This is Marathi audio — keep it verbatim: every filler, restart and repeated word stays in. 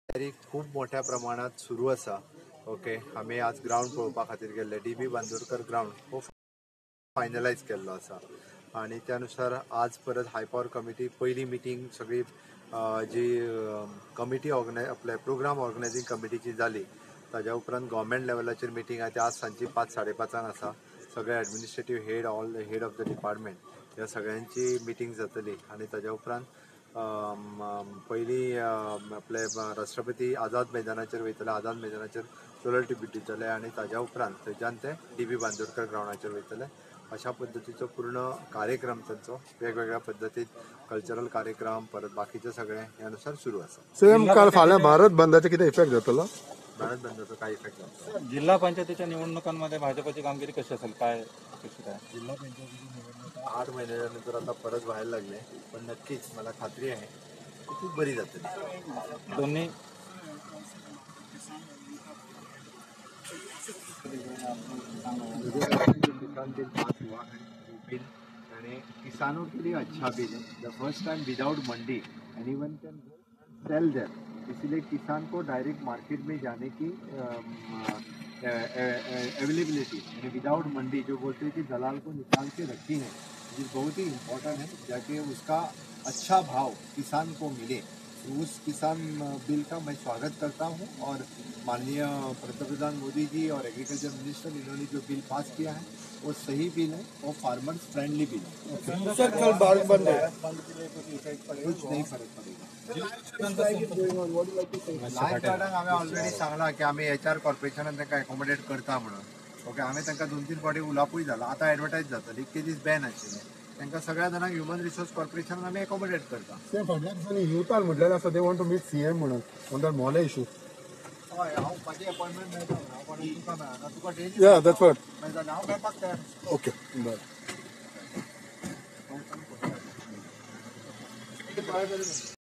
तयारी खूप मोठ्या प्रमाणात सुरू असा. ओके, आम्ही आज ग्राउंड पळोवपा खातीर गेल्ले. डी बी बांदोडकर ग्राउंड हो फायनलायज केल्लो आसा आणि त्यानुसार आज परत हायपॉवर कमिटी पहिली मिटींग सगळी जी कमिटी ऑर्गनायज आपले प्रोग्राम ऑर्गनायझींग कमिटीची जाली. ताज्या उपरांत गव्हर्मेंट लेवलाचेर मिटींग आहे ते आज सांजची पांच साडे पांचांक आसा. सगळे administrative head all the head of the department ह्या सगळ्यांची मिटींग जातली आणि ताज्या उपरांत पहिली आपले राष्ट्रपती आझाद मैदानाचेर वयतले. आझाद मैदानाचेर सोलर ट्रिब्यूट दितले आणि ताज्या उपरांत थंयच्यान ते डी बी बांदोडकर ग्राउंडाचेर वयतले. अशा पद्धतीचो पूर्ण कार्यक्रम त्यांचो वेगवेगळ्या पद्धतीत कल्चरल कार्यक्रम परत बाकीचे सगळे यानुसार सुरू आसा. सेम काल फाल्यां भारत बंदाचे किती इफेक्ट जातलो? भारत बंदाचो काय इफेक्ट जातलो? जिल्हा पंचायतीच्या निवडणुकांमध्ये भाजपची कामगिरी कशी असेल, काय अपेक्षित आहे? जिल्हा पंचायतीची निवडणूक आठ महिन्यानंतर आता परत व्हायला लागले, पण नक्कीच मला खात्री आहे की खूप बरी जातली. दोन्ही किसान बिल पास हुआ है, वो बिल यानी किसानों के लिए अच्छा बिल है. The first time without mandi anyone can sell there. इसलिए किसान को डायरेक्ट मार्केट में जाने की अवेलेबिलिटी यानी विदाउट मंडी जो बोलते हैं कि दलाल को निकाल के रखी है, ये बहुत ही इम्पोर्टेंट है जाके उसका अच्छा भाव किसान को मिले. उस किसान बिल का मैं स्वागत करता हूं और माननीय पंतप्रधान मोदी जी और एग्रीकल्चर मिनिस्टर इन्होंने जो बिल पास किया है वो सही बिल है और फार्मर्स फ्रेंडली बिल है. सर कल भारत बंद है, कुछ नहीं फरक पडेगा. लाईफ गार्डांक हांवें ऑलरेडी सांगला की आम्ही एच आर कॉर्पोरेशनान तांकां एकोमोडेट करता म्हणून. ओके, हांवें तांकां दोन तीन फावटी उलापूय जाला. आतां एडवर्टायज जातली इतके दीस बॅन आशिल्ले. तांकां सगळ्या जाणांक ह्युमन रिसोर्स कॉर्पोरेशनान आमी एकोमोडेट करता. सेम फाटल्या दिसांनी युथान म्हटलेलें आसा they want to meet CM म्हणून ऑन दॅट मोले इशू. हय, हांव म्हाजी अपॉयंटमेंट मेळटा पण तुका मेळना. तुका डेट या दॅट्स व्हॉट. मेळटा हांव मेळपाक तयार. ओके बरें.